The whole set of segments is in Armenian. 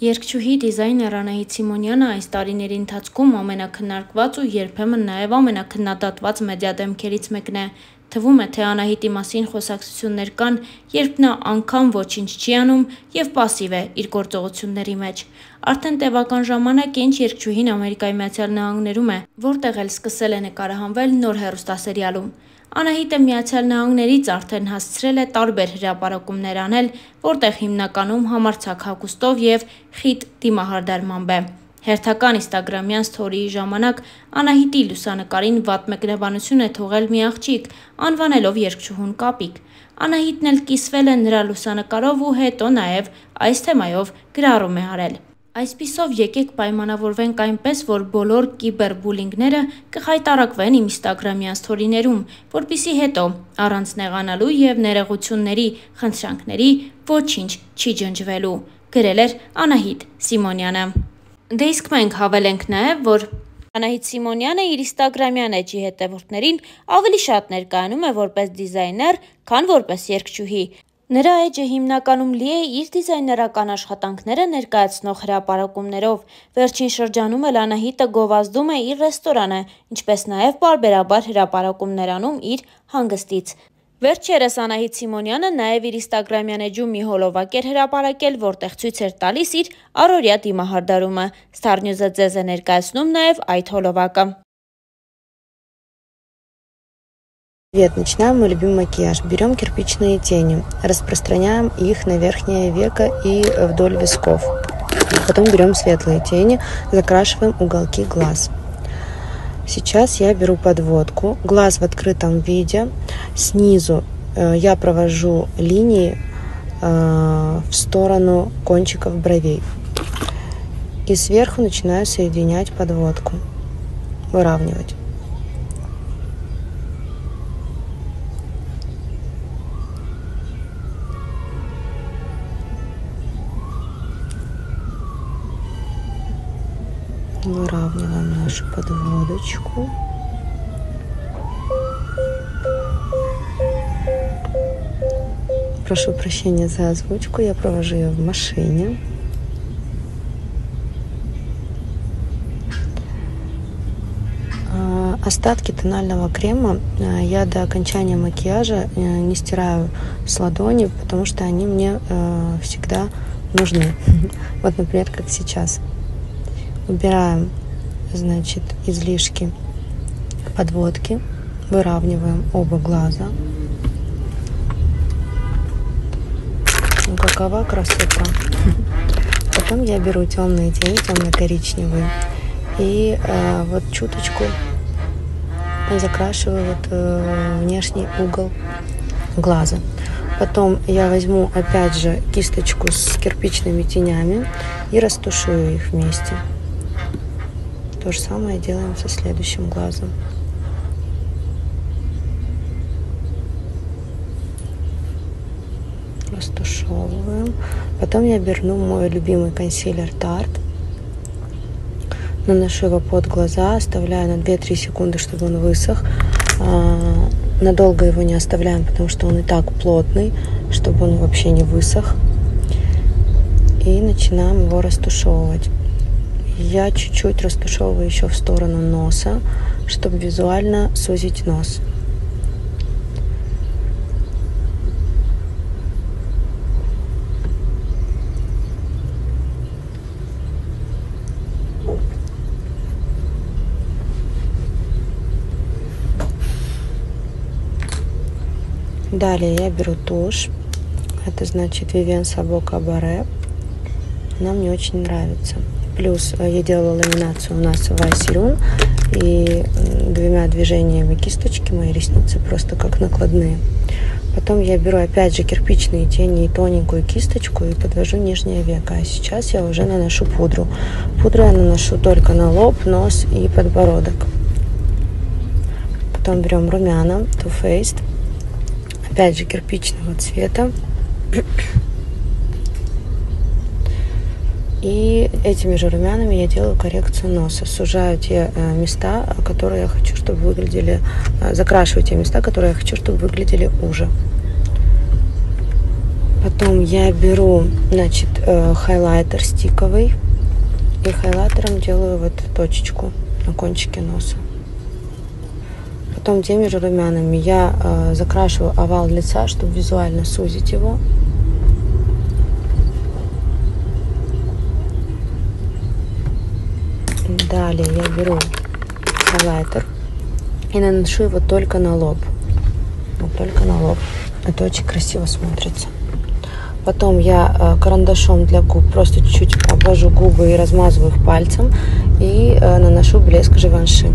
Երգչուհի դիզայներ Անահիտ Սիմոնյանը այս տարիների ընթացքում ամենաքննարկված ու երբեմն նաև ամենաքննադատված մեդիադեմքերից մեկն է։ Թվում է, թե Անահիտի մասին խոսակցություններ կան, երբ նա անգամ ոչինչ չի անում և պասիվ է իր գործողությունների մեջ։ Արդեն տևական ժամանակ է, ինչ երգչուհին Ամերիկայի Միացյալ Նահանգներում է, որտեղ էլ սկսել է նկարահանվել նոր հեռուստասերիալում։ Անահիտը Միացյալ Նահանգներից արդեն հասցրել է տարբեր հրապարակումներ անել, որտեղ հիմնականում համարձակ հագուստով և խիտ դիմահարդարմամբ է։ Հերթական ինստագրամյան սթորիի ժամանակ Անահիտի լուսանկարին վատ մեկնաբանություն է թողել մի աղջիկ, անվանելով երգչուհուն Կապիկ։ Անահիտն էլ կիսվել է նրա լուսանկարով ու հետո նաև այս թեմայով գրառում է արել։ Այսպիսով եկեք պայմանավորվենք այնպես, որ բոլոր կիբերբուլինգները կխայտառակվեն իմ ինստագրամյան սթորիներում, որպեսզի հետո առանց նեղանալու և ներողությունների խնդրանքների ոչինչ չի ջնջվելու, գրել էր Անահիտ Սիմոնյանը։ Դե իսկ մենք հավելենք նաև, որ Անահիտ Սիմոնյանը իր ինստագրամյան էջի հետևորդներին ավելի շատ ներկայանում է որպես դիզայներ, քան որպես երգչուհի։ Նրա էջը հիմնականում լի է իր դիզայներական աշխատանքները ներկայացնող հրապարակումներով։ Վերջին շրջանում էլ Անահիտը գովազդում է իր ռեստորանը, ինչպես նաև պարբերաբար հրապարակումներ անում իր հանգստից։ Վերջերս Անահիտ Սիմոնյանը նաև իր ինստագրամյան էջում մի հոլովակ էր հրապարակել, որտեղ ցույց էր տալիս իր առօրյա դիմահարդարումը։ Star News-ը ձեզ է ներկայացնում նաև այդ հոլովակը։ Привет, начинаем мой любимый макияж. Берем кирпичные тени, распространяем их на верхнее веко и вдоль висков. Потом берем светлые тени, закрашиваем уголки глаз. Сейчас я беру подводку, глаз в открытом виде, снизу я провожу линии в сторону кончиков бровей. И сверху начинаю соединять подводку, выравнивать. Выравниваем нашу подводочку. Прошу прощения за озвучку, я провожу ее в машине. Остатки тонального крема я до окончания макияжа не стираю с ладони, потому что они мне всегда нужны. Вот, например, как сейчас. Убираем, значит, излишки подводки, выравниваем оба глаза. Ну, какова красота! Потом я беру темные тени, темно-коричневые, и вот чуточку закрашиваю внешний угол глаза. Потом я возьму опять же кисточку с кирпичными тенями и растушую их вместе. То же самое делаем со следующим глазом. Растушевываем. Потом я беру мой любимый консилер Tarte. Наношу его под глаза, оставляю на 2-3 секунды, чтобы он высох. Надолго его не оставляем, потому что он и так плотный, чтобы он вообще не высох. И начинаем его растушевывать. Я чуть-чуть растушевываю еще в сторону носа, чтобы визуально сузить нос. Далее я беру тушь. Это значит Vivienne Sabo Cabaret. Она мне очень нравится. Плюс я делала ламинацию у нас в Айсерун. И 2 движениями кисточки мои ресницы просто как накладные. Потом я беру опять же кирпичные тени и тоненькую кисточку и подвожу нижнее веко. А сейчас я уже наношу пудру. Пудру я наношу только на лоб, нос и подбородок. Потом берем румяна Too Faced. Опять же кирпичного цвета. И этими же румянами я делаю коррекцию носа. Сужаю те места, которые я хочу, чтобы выглядели... Закрашиваю те места, которые я хочу, чтобы выглядели уже. Потом я беру, значит, хайлайтер стиковый. И хайлайтером делаю вот точечку на кончике носа. Потом теми же румянами я закрашиваю овал лица, чтобы визуально сузить его. Далее я беру хайлайтер и наношу его только на лоб. Вот только на лоб. Это очень красиво смотрится. Потом я карандашом для губ просто чуть-чуть обвожу губы и размазываю их пальцем. И наношу блеск Givenchy.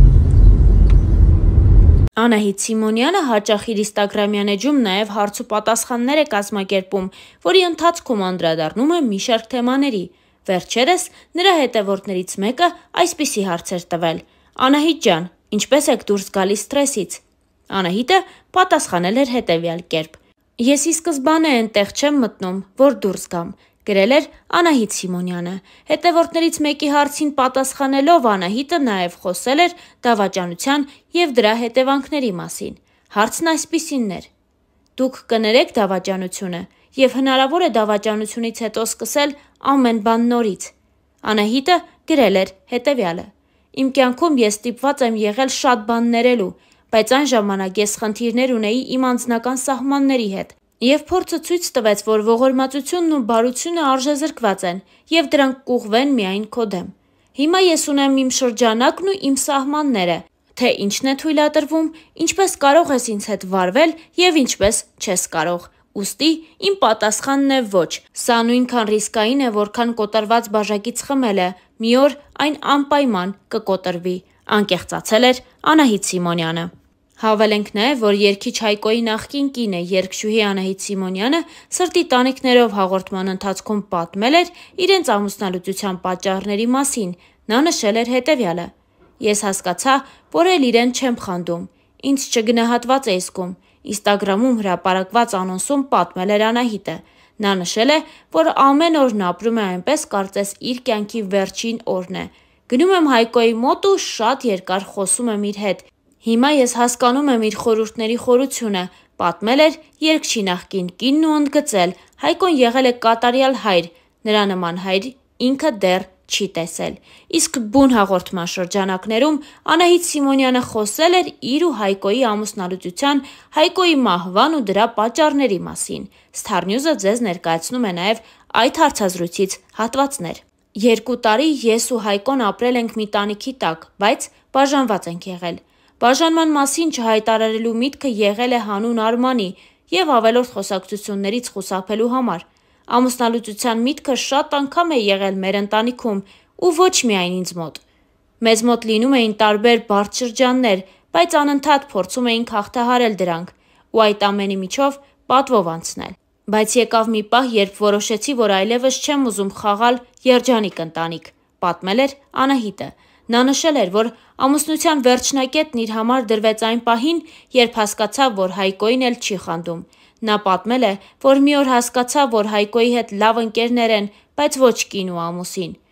Անահիտ Սիմոնյանը հաճախ իր ինստագրամյան էջում նաև հարց ու պատասխաններ է կազմակերպում, որի ընթացքում անդրադառնում է մի շարք թեմաների։ Վերջերս նրա հետևորդներից մեկը այսպիսի հարց էր տվել. Անահիտ ջան, ինչպես եք դուրս գալիս սթրեսից։ Անահիտը պատասխանել էր հետևյալ կերպ. Ես ի սկզբանե այնտեղ չեմ մտնում, որ դուրս գամ, գրել էր Անահիտ Սիմոնյանը։ Հետևորդներից մեկի հարցին պատասխանելով Անահիտը նաև խոսել էր դավաճանության և դրա հետևանքների մասին։ Հարցն այսպիսինն էր. Դուք կներեք դավաճանությունը և հնարավոր է դավաճանությունից հետո սկսել ամեն բան նորից։ Անահիտը գրել էր հետևյալը. Իմ կյանքում ես ստիպված եմ եղել շատ բան ներելու, բայց այն ժամանակ ես խնդիրներ ունեի իմ անձնական սահմանների հետ։ Եվ փորձը ցույց տվեց, որ ողորմածությունն ու բարությունը արժեզրկված են, և դրանք կուղղվեն միայն քո դեմ։ Հիմա ես ունեմ իմ շրջանակն ու իմ սահմանները, թե ինչն է թույլատրվում, ինչպես կարող ես ինձ հետ վարվել և ինչպես չես կարող։ Ուստի իմ պատասխանն է ոչ, սա նույնքան ռիսկային է, որքան կոտրված բաժակից խմելը, մի օր այն անպայման կկոտրվի, անկեղծացել էր Անահիտ Սիմոնյանը։ Հավելենք նաև, որ երգիչ Հայկոյի նախկին կինը երգչուհի Անահիտ Սիմոնյանը սրտի տանիքներով հաղորդման ընթացքում պատմել էր իրենց ամուսնալուծության պատճառների մասին։ Նա նշել էր հետևյալը. Ես հասկացա, որ էլ իրեն չեմ խանդում, ինձ չգնահատված է զգում։ Ինստագրամում հրապարակված անոնսում պատմել էր Անահիտը։ Նա նշել է, որ ամեն օրն ապրում է այնպես, կարծես իր կյանքի վերջին օրն է։ Գնում եմ Հայկոյի մոտ ու շատ երկար խոսում եմ իր հետ։ Հիմա ես հասկանում եմ իր խորհուրդների խորությունը, պատմել էր երգչի նախկին կինն ու ընդգծել. Հայկոն եղել է կատարյալ հայր, նրա նման հայր ինքը դեռ չի տեսել։ Իսկ բուն հաղորդման շրջանակներում Անահիտ Սիմոնյանը խոսել էր իր ու Հայկոյի ամուսնալուծության, Հայկոյի մահվան ու դրա պատճառների մասին։ Star News-ը ձեզ ներկայացնում է նաև այդ հարցազրույցից հատվածներ։ 2 տարի ես ու Հայկոն ապրել ենք մի տանիքի տակ, բայց բաժանված ենք եղել։ Բաժանման մասին չհայտարարելու միտքը եղել է հանուն Արմանի և ավելորդ խոսակցություններից խուսափելու համար։ Ամուսնալուծության միտքը շատ անգամ է եղել մեր ընտանիքում ու ոչ միայն ինձ մոտ։ Մեզ մոտ լինում էին տարբեր բարդ շրջաններ, բայց անընդհատ փորձում էինք հաղթահարել դրանք ու այդ ամենի միջով պատվով անցնել։ Բայց եկավ մի պահ, երբ որոշեցի, որ այլևս չեմ ուզում խաղալ երջանիկ ընտանիք, պատմել էր Անահիտը։ Նա նշել էր, որ ամուսնության վերջնակետն իր համար դրվեց այն պահին, երբ հասկացավ, որ Հայկոյին էլ չի խանդում։ Նա պատմել է, որ մի օր հասկացավ, որ Հայկոյի հետ լավ ընկերներ են, բայց ոչ կին ու ամուսին։